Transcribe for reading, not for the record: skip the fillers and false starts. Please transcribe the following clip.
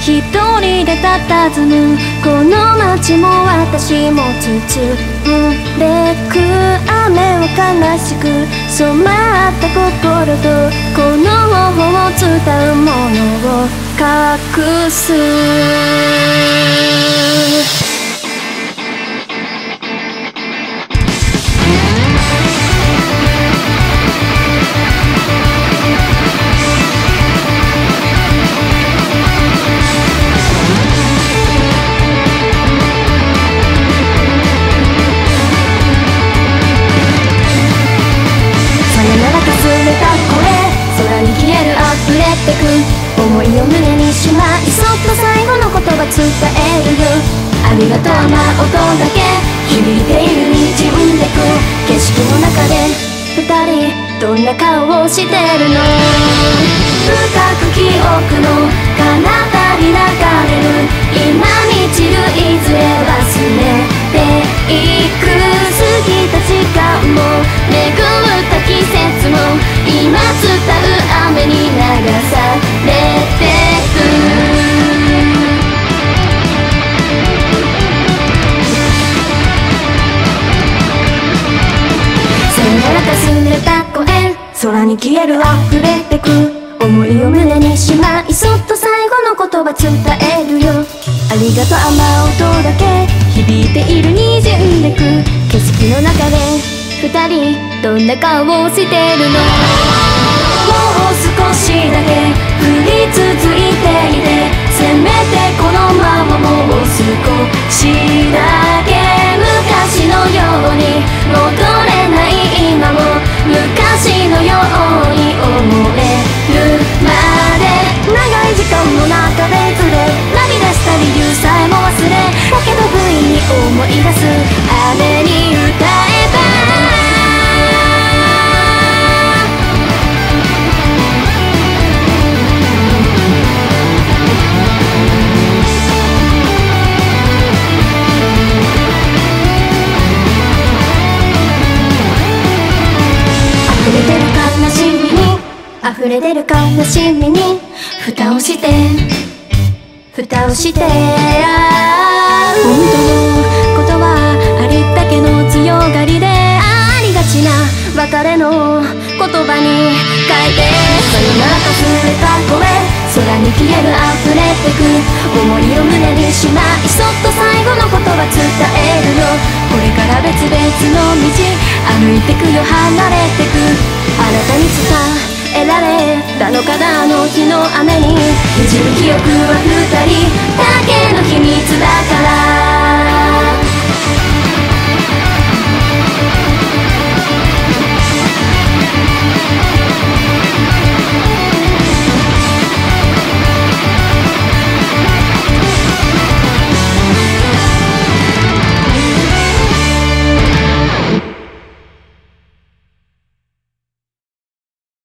一人で佇むこの街も私も包んでく雨を悲しく染まった心とこの頬を伝うものを隠す空に消える溢れてく思いを胸にしまいそっと最後の言葉伝えるよありがとう雨音だけ響いている滲んでく景色の中で二人どんな顔をしてるの深く記憶の彼方に流れる今満ちるいずれ忘れていく過ぎた時間も巡った季節も今伝う雨に流されてくさよならかすれた声空に消える溢れてく思いを胸にしまいそっと最後の言葉伝えるよありがとう雨音だけ響いている滲んでく景色の中で二人どんな顔をしてるのもう少しだけ降り続いていてせめてこのままもう少しだけ昔のように戻れない今も昔のように思えるまで長い時間の中でずれ涙した理由さえも忘れだけど不意に思い出す雨に歌えば溢れ出る悲しみに蓋をして本当のことはありったけの強がりでありがちな別れの言葉に変えてさよならかすれた声空に消える溢れてく思いを胸にしまいそっと最後の言葉伝えるよこれから別々の道歩いてくよ離れてくあなたに伝えられたのかなあの日の雨に滲む記憶は二人だけの秘密だから